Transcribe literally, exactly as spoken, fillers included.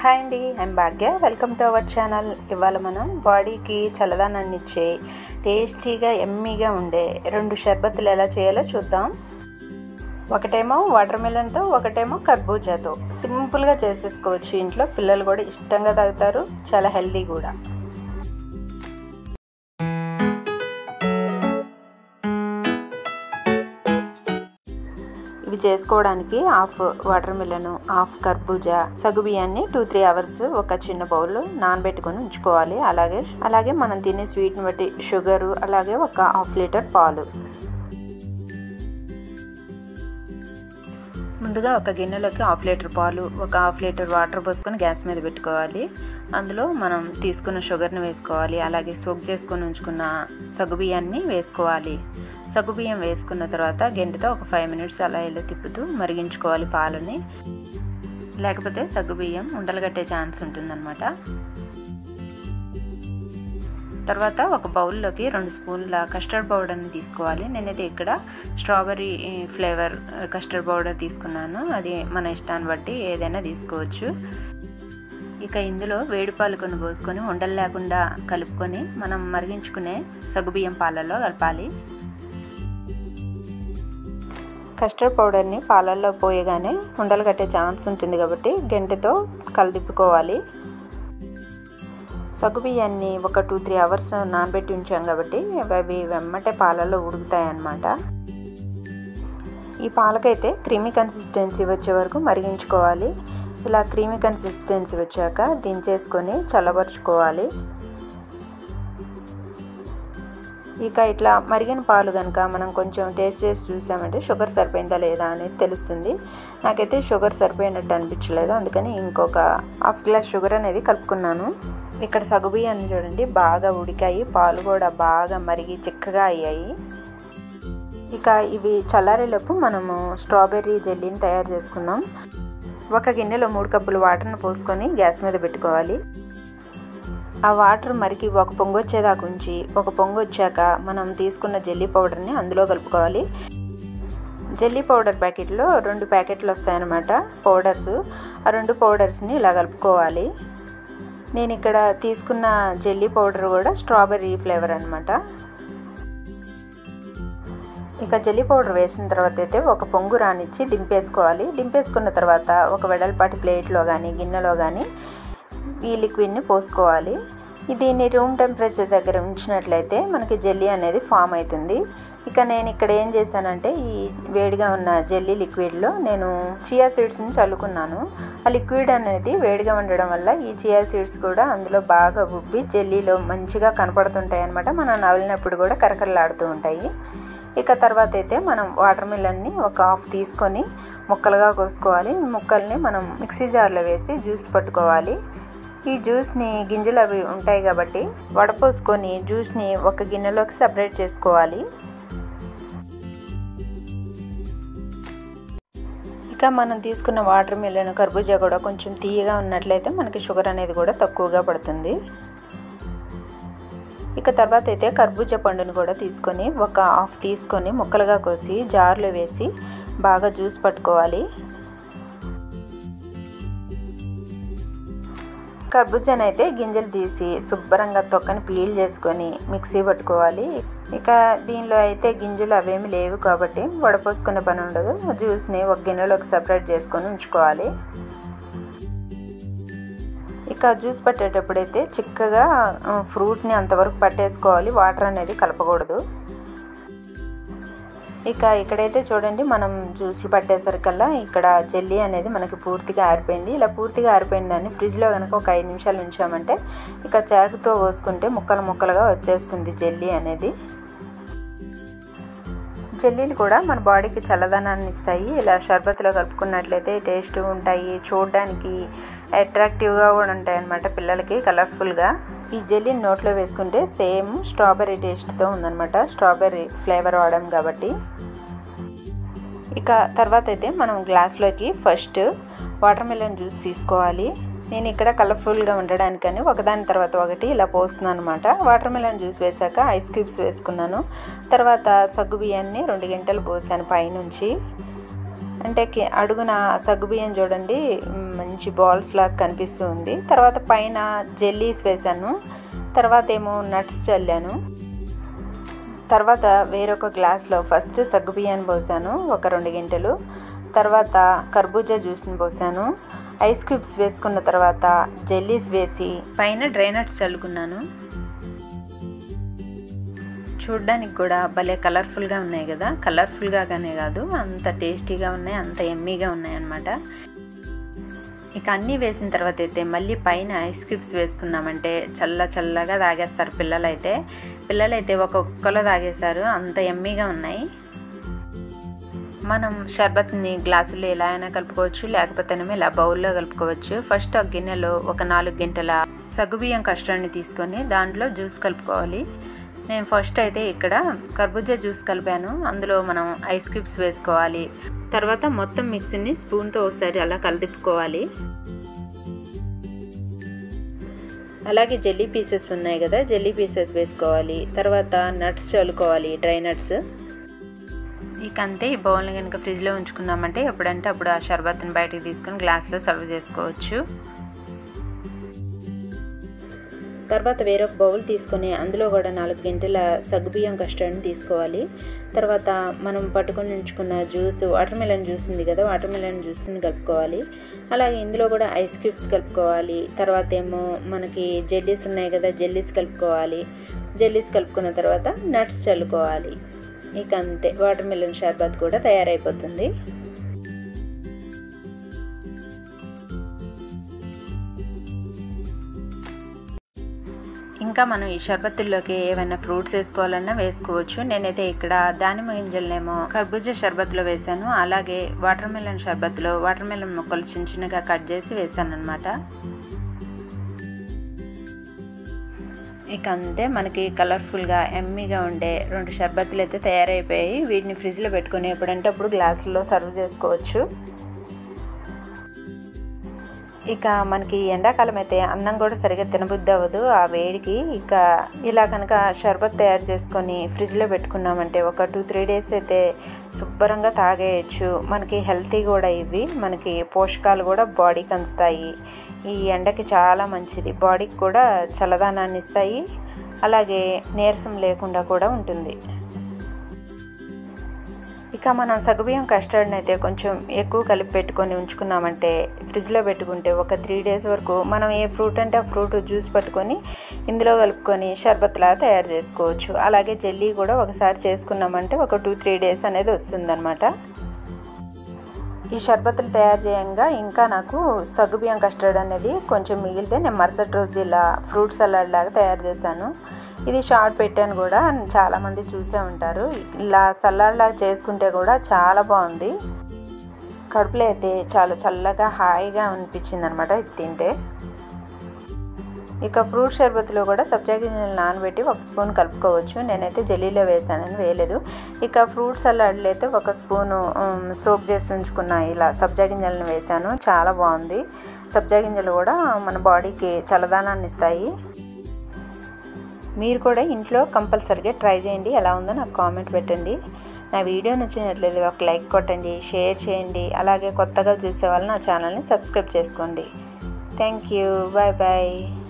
Hi అండి, I'm Bhagya. Welcome to our channel. ఇవాళ మనం బాడీకి చల్లదనాన్ని ఇచ్చే టేస్టీగా ఎమ్మీగా ఉండే రెండు షర్బత్తులు ఎలా చేయాలో చూద్దాం. ఒకటేమో వాటర్ మిలన్తో, ఒకటేమో కర్బూజాతో. సింపుల్గా చేసేసుకోవచ్చు ఇంట్లో. పిల్లలు కూడా ఇష్టంగా తాగుతారు, చాలా హెల్దీ కూడా. ఇవి చేసుకోవడానికి హాఫ్ వాటర్ మిలన్, హాఫ్ కర్బూజా, సగ్గుబియ్యాన్ని టూ త్రీ అవర్స్ ఒక చిన్న బౌల్ నానబెట్టుకొని ఉంచుకోవాలి. అలాగే అలాగే మనం తినే స్వీట్ని బట్టి షుగరు, అలాగే ఒక హాఫ్ లీటర్ పాలు. ముందుగా ఒక గిన్నెలోకి హాఫ్ లీటర్ పాలు, ఒక హాఫ్ లీటర్ వాటర్ పోసుకొని గ్యాస్ మీద పెట్టుకోవాలి. అందులో మనం తీసుకున్న షుగర్ని వేసుకోవాలి. అలాగే సోక్ చేసుకొని ఉంచుకున్న సగ్గుబియ్యాన్ని వేసుకోవాలి. సగ్గుబియ్యం వేసుకున్న తర్వాత గెంటితో ఒక ఫైవ్ మినిట్స్ అలా ఇలా తిప్పుతూ మరిగించుకోవాలి పాలని. లేకపోతే సగ్గుబియ్యం ఉండలు కట్టే ఛాన్స్ ఉంటుందన్నమాట. తర్వాత ఒక బౌల్లోకి రెండు స్పూన్ల కస్టర్డ్ పౌడర్ని తీసుకోవాలి. నేనైతే ఇక్కడ స్ట్రాబెర్రీ ఫ్లేవర్ కస్టర్డ్ పౌడర్ తీసుకున్నాను. అది మన ఇష్టాన్ని బట్టి ఏదైనా తీసుకోవచ్చు. ఇక ఇందులో వేడి పాలు కొన్ని పోసుకొని ఉండలు లేకుండా కలుపుకొని మనం మరిగించుకునే సగ్గుబియ్యం పాలల్లో కలపాలి. కస్టర్డ్ పౌడర్ని పాలల్లో పోయగానే ఉండలు కట్టే ఛాన్స్ ఉంటుంది కాబట్టి గంటెతో కలదిప్పుకోవాలి. సగ్గుబియ్యాన్ని ఒక టూ త్రీ అవర్స్ నానబెట్టి ఉంచాం కాబట్టి అవి వెమ్మటే పాలల్లో ఉడుకుతాయి అన్నమాట. ఈ పాలకైతే క్రీమీ కన్సిస్టెన్సీ వచ్చే వరకు మరిగించుకోవాలి. ఇలా క్రీమీ కన్సిస్టెన్సీ వచ్చాక దించేసుకొని చల్లబరుచుకోవాలి. ఇక ఇట్లా మరిగిన పాలు కనుక మనం కొంచెం టేస్ట్ చేసి చూసామంటే షుగర్ సరిపోయిందా లేదా అనేది తెలుస్తుంది. నాకైతే షుగర్ సరిపోయినట్టు అనిపించలేదు, అందుకని ఇంకొక హాఫ్ గ్లాస్ షుగర్ అనేది కలుపుకున్నాను. ఇక్కడ సగ్గుబియ్యాన్ని చూడండి బాగా ఉడికాయి, పాలు కూడా బాగా మరిగి చిక్కగా అయ్యాయి. ఇక ఇవి చల్లారేలోపు మనము స్ట్రాబెర్రీ జెల్లీని తయారు చేసుకుందాం. ఒక గిన్నెలో మూడు కప్పులు వాటర్ని పోసుకొని గ్యాస్ మీద పెట్టుకోవాలి. ఆ వాటర్ మరికి ఒక పొంగు వచ్చేదాకా ఉంచి, ఒక పొంగు వచ్చాక మనం తీసుకున్న జెల్లీ పౌడర్ని అందులో కలుపుకోవాలి. జెల్లీ పౌడర్ ప్యాకెట్లో రెండు ప్యాకెట్లు వస్తాయన్నమాట పౌడర్స్. ఆ రెండు పౌడర్స్ని ఇలా కలుపుకోవాలి. నేను ఇక్కడ తీసుకున్న జెల్లీ పౌడర్ కూడా స్ట్రాబెర్రీ ఫ్లేవర్ అనమాట. ఇక జెల్లీ పౌడర్ వేసిన తర్వాత అయితే ఒక పొంగు రానిచ్చి దింపేసుకోవాలి. దింపేసుకున్న తర్వాత ఒక వెడల్పాటి ప్లేట్లో కానీ గిన్నెలో కానీ ఈ లిక్విడ్ని పోసుకోవాలి. దీన్ని రూమ్ టెంపరేచర్ దగ్గర ఉంచినట్లయితే మనకి జెల్లీ అనేది ఫామ్ అవుతుంది. ఇక నేను ఇక్కడ ఏం చేశానంటే ఈ వేడిగా ఉన్న జెల్లీ లిక్విడ్లో నేను చియా సీడ్స్ని చల్లుకున్నాను. ఆ లిక్విడ్ అనేది వేడిగా ఉండడం వల్ల ఈ చియా సీడ్స్ కూడా అందులో బాగా ఉబ్బి జెల్లీలో మంచిగా కనపడుతుంటాయి అన్నమాట. మనం నవ్వినప్పుడు కూడా కరకరలాడుతూ ఉంటాయి. ఇక తర్వాత అయితే మనం వాటర్ మిలన్ని ఒక హాఫ్ తీసుకొని ముక్కలుగా కోసుకోవాలి. ముక్కల్ని మనం మిక్సీ జార్లో వేసి జ్యూస్ పట్టుకోవాలి. ఈ జ్యూస్ని గింజలు అవి ఉంటాయి కాబట్టి వడపోసుకొని జ్యూస్ని ఒక గిన్నెలోకి సపరేట్ చేసుకోవాలి. ఇక మనం తీసుకున్న వాటర్ మిలన్, కర్బూజా కూడా కొంచెం తీయగా ఉన్నట్లయితే మనకి షుగర్ అనేది కూడా తక్కువగా పడుతుంది. ఇక తర్వాత అయితే కర్బూజా పండుని కూడా తీసుకొని ఒక హాఫ్ తీసుకొని ముక్కలుగా కోసి జార్లో వేసి బాగా జ్యూస్ పట్టుకోవాలి. కర్బూజాని అయితే గింజలు తీసి శుభ్రంగా తొక్కని పీల్ చేసుకొని మిక్సీ పట్టుకోవాలి. ఇక దీనిలో అయితే గింజలు అవేమి లేవు కాబట్టి వడపోసుకునే పని ఉండదు. జ్యూస్ని ఒక గిన్నెలోకి సపరేట్ చేసుకొని ఉంచుకోవాలి. ఇక జ్యూస్ పట్టేటప్పుడైతే చిక్కగా ఫ్రూట్ని అంతవరకు పట్టేసుకోవాలి, వాటర్ అనేది కలపకూడదు. ఇక ఇక్కడైతే చూడండి మనం జ్యూస్లు పట్టేసరికల్లా ఇక్కడ జెల్లీ అనేది మనకి పూర్తిగా ఆరిపోయింది. ఇలా పూర్తిగా ఆరిపోయిన దాన్ని ఫ్రిడ్జ్లో కనుక ఒక ఐదు నిమిషాలు ఉంచామంటే ఇక చాకుతో పోసుకుంటే ముక్కలు ముక్కలుగా వచ్చేస్తుంది జెల్లీ అనేది. జెల్లీలు కూడా మన బాడీకి చల్లదనాన్ని ఇస్తాయి. ఇలా షర్బత్లో కలుపుకున్నట్లయితే టేస్ట్ ఉంటాయి, చూడడానికి అట్రాక్టివ్గా కూడా ఉంటాయి అన్నమాట పిల్లలకి, కలర్ఫుల్గా. ఈ జెల్లీని నోట్లో వేసుకుంటే సేమ్ స్ట్రాబెర్రీ టేస్ట్తో ఉందన్నమాట. స్ట్రాబెర్రీ ఫ్లేవర్ వాడాం కాబట్టి. ఇక తర్వాత అయితే మనం గ్లాస్లోకి ఫస్ట్ వాటర్ మిలన్ జ్యూస్ తీసుకోవాలి. నేను ఇక్కడ కలర్ఫుల్గా ఉండడానికని ఒకదాని తర్వాత ఒకటి ఇలా పోస్తున్నాను అనమాట. వాటర్ మిలన్ జ్యూస్ వేసాక ఐస్ క్యూబ్స్ వేసుకున్నాను. తర్వాత సగ్గుబియ్యాన్ని రెండు గంటలు పోసాను పైనుంచి. అంటే అడుగున సగ్గుబియ్యం చూడండి మంచి బాల్స్ లాగా కనిపిస్తూ ఉంది. తర్వాత పైన జెల్లీస్ వేసాను, తర్వాత ఏమో నట్స్ చల్లాను. తర్వాత వేరొక గ్లాస్లో ఫస్ట్ సగ్గుబియ్యాన్ని పోసాను ఒక రెండు గంటలు, తర్వాత కర్బూజా జ్యూస్ని పోసాను, ఐస్ క్యూబ్స్ వేసుకున్న తర్వాత జెల్లీస్ వేసి పైన డ్రై నట్స్ చల్లుకున్నాను. చూడ్డానికి కూడా భలే కలర్ఫుల్గా ఉన్నాయి కదా. కలర్ఫుల్గానే కాదు, అంత టేస్టీగా ఉన్నాయి, అంత ఎమ్మీగా ఉన్నాయి అన్నమాట. ఇక అన్నీ వేసిన తర్వాత అయితే మళ్ళీ పైన ఐస్ క్యూబ్స్ వేసుకున్నామంటే చల్ల చల్లగా తాగేస్తారు పిల్లలైతే. పిల్లలైతే ఒక్కొక్కలో తాగేశారు, అంత ఎమ్మీగా ఉన్నాయి. మనం షర్బత్ని గ్లాసుల్లో ఎలా అయినా కలుపుకోవచ్చు, లేకపోతేనేమో ఇలా బౌల్లో కలుపుకోవచ్చు. ఫస్ట్ ఒక గిన్నెలో ఒక నాలుగు గంటల సగ్గుబియ్యం కష్టాన్ని తీసుకొని దాంట్లో జ్యూస్ కలుపుకోవాలి. నేను ఫస్ట్ అయితే ఇక్కడ కర్బూజా జ్యూస్ కలిపాను, అందులో మనం ఐస్ క్యూబ్స్ వేసుకోవాలి. తర్వాత మొత్తం మిక్సీని స్పూన్తో ఒకసారి అలా కలిదిప్పుకోవాలి. అలాగే జెల్లీ పీసెస్ ఉన్నాయి కదా, జెల్లీ పీసెస్ వేసుకోవాలి. తర్వాత నట్స్ చల్లుకోవాలి, డ్రై నట్స్. ఇక అంతే. ఈ బౌల్ని కనుక ఫ్రిడ్జ్లో ఉంచుకున్నామంటే ఎప్పుడంటే అప్పుడు ఆ షర్బత్ని బయటకు తీసుకొని గ్లాస్లో సర్వ్ చేసుకోవచ్చు. తర్వాత వేరొక బౌల్ తీసుకొని అందులో కూడా నాలుగు గంటల సగ్గుబియ్యం కస్టర్డ్ని తీసుకోవాలి. తర్వాత మనం పట్టుకొని ఉంచుకున్న జ్యూస్, వాటర్ మెలన్ జ్యూస్ ఉంది కదా, వాటర్ మెలన్ జ్యూస్ని కలుపుకోవాలి. అలాగే ఇందులో కూడా ఐస్ క్యూబ్స్ కలుపుకోవాలి. తర్వాత ఏమో మనకి జెల్లీస్ ఉన్నాయి కదా, జెల్లీస్ కలుపుకోవాలి. జెల్లీస్ కలుపుకున్న తర్వాత నట్స్ చల్లుకోవాలి. ఇక అంతే, వాటర్ మెలన్ షర్బత్ కూడా తయారైపోతుంది. ఇంకా మనం ఈ షర్బత్తుల్లోకి ఏమైనా ఫ్రూట్స్ వేసుకోవాలన్నా వేసుకోవచ్చు. నేనైతే ఇక్కడ దానిమ్మ గింజలనేమో కర్బూజా షర్బత్లో వేసాను, అలాగే వాటర్ మెలన్ షర్బత్లో వాటర్ మెలన్ ముక్కలు చిన్న చిన్నగా కట్ చేసి వేసాను అనమాట. ఇక అంతే, మనకి కలర్ఫుల్గా ఎమ్మీగా ఉండే రెండు షర్బత్తులు అయితే తయారైపోయాయి. వీటిని ఫ్రిడ్జ్లో పెట్టుకుని ఎప్పుడంటే అప్పుడు గ్లాసుల్లో సర్వ్ చేసుకోవచ్చు. ఇక మనకి ఎండాకాలం అయితే అన్నం కూడా సరిగ్గా తినబుద్ధి అవ్వదు ఆ వేడికి. ఇక ఇలా కనుక షర్బత్ తయారు చేసుకొని ఫ్రిడ్జ్లో పెట్టుకున్నామంటే ఒక టూ త్రీ డేస్ అయితే శుభ్రంగా తాగేయచ్చు. మనకి హెల్తీ కూడా, ఇవి మనకి పోషకాలు కూడా బాడీకి అందుతాయి. ఈ ఎండకి చాలా మంచిది, బాడీకి కూడా చల్లదనాన్ని ఇస్తాయి, అలాగే నీరసం లేకుండా కూడా ఉంటుంది. ఇక మనం సగ్గుబియ్యం కస్టర్డ్ని అయితే కొంచెం ఎక్కువ కలిపి పెట్టుకొని ఉంచుకున్నామంటే ఫ్రిడ్జ్లో పెట్టుకుంటే ఒక త్రీ డేస్ వరకు మనం ఏ ఫ్రూట్ అంటే ఆ ఫ్రూట్ జ్యూస్ పట్టుకొని ఇందులో కలుపుకొని షర్బత్లాగా తయారు చేసుకోవచ్చు. అలాగే జెల్లీ కూడా ఒకసారి చేసుకున్నామంటే ఒక టూ త్రీ డేస్ అనేది వస్తుందన్నమాట. ఈ షర్బత్తులు తయారు చేయంగా ఇంకా నాకు సగ్గుబియ్యం కస్టర్డ్ అనేది కొంచెం మిగిలితే నేను మరుసటి రోజు ఇలా ఫ్రూట్ సలాడ్ లాగా తయారు చేశాను. ఇది షార్ట్ పెట్టాను కూడా, చాలామంది చూసే ఉంటారు. ఇలా సలాడ్ లాగా చేసుకుంటే కూడా చాలా బాగుంది. కడుపులో అయితే చాలా చల్లగా హాయిగా అనిపించింది అనమాట ఇది తింటే. ఇక ఫ్రూట్ షర్బత్లో కూడా సబ్జా గింజలు నానబెట్టి ఒక స్పూన్ కలుపుకోవచ్చు. నేనైతే జెల్లీలో వేసానని వేయలేదు. ఇక ఫ్రూట్ సలాడ్లో అయితే ఒక స్పూను సోక్ చేసి ఉంచుకున్న ఇలా సబ్జా గింజలను వేసాను, చాలా బాగుంది. సబ్జా గింజలు కూడా మన బాడీకి చల్లదనాన్ని ఇస్తాయి. మీరు కూడా ఇంట్లో కంపల్సరీగా ట్రై చేయండి, ఎలా ఉందో నాకు కామెంట్ పెట్టండి. నా వీడియో నచ్చినట్లయితే ఒక లైక్ కొట్టండి, షేర్ చేయండి, అలాగే కొత్తగా చూసే వాళ్ళు నా ఛానల్ని సబ్స్క్రైబ్ చేసుకోండి. Thank you, bye bye.